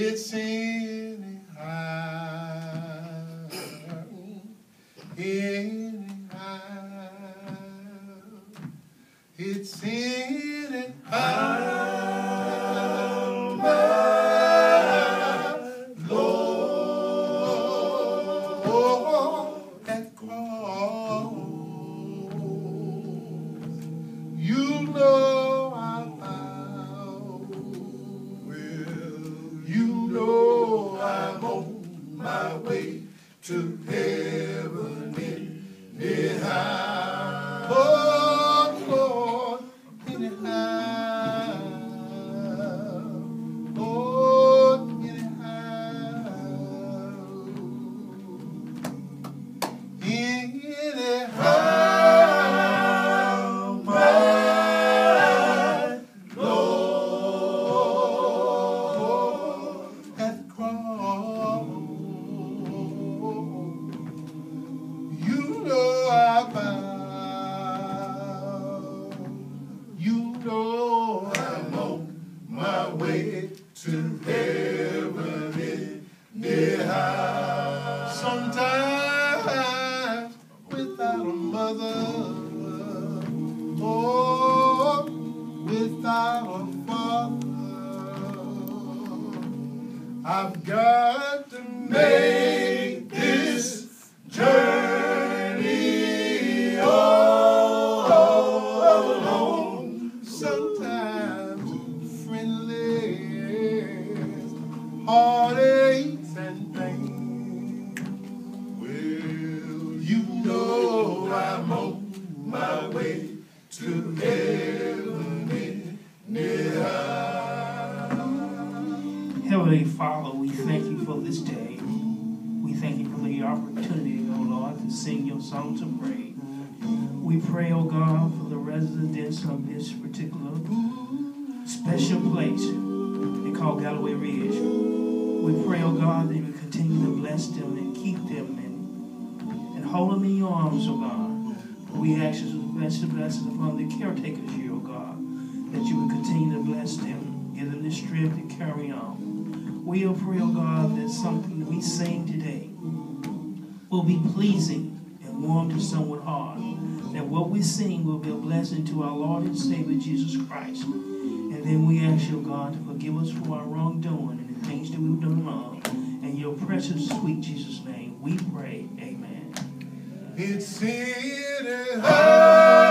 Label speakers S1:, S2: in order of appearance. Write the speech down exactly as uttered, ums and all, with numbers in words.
S1: It's anyhow, anyhow, it's anyhow, my Lord, at cross. You know I bow. Well, you know I'm on my way to heaven anyhow. Oh, Lord, anyhow. Oh, anyhow. Anyhow. Sometimes without a mother, oh, without a father, I've got to make this journey all alone. Sometimes friendless, heartaches and pain. I'm on my way to heaven anyhow.
S2: Heavenly Father, we thank you for this day. We thank you for the opportunity, O Lord, to sing your songs of praise. We pray, O God, for the residents of this particular special place they call Galloway Ridge. We pray, O God, that you will continue to bless them and keep them and, and hold them in your arms, O God. We ask you to bless the blessings upon the caretakers here, O God, that you will continue to bless them, give them the strength to carry on. We pray, O God, that something we sing today will be pleasing and warm to someone's heart. That what we sing will be a blessing to our Lord and Savior, Jesus Christ. And then we ask you, God, to forgive us for our wrongdoing and the things that we've done wrong. In your precious, sweet Jesus' name, we pray. Amen.
S1: It's anyhow.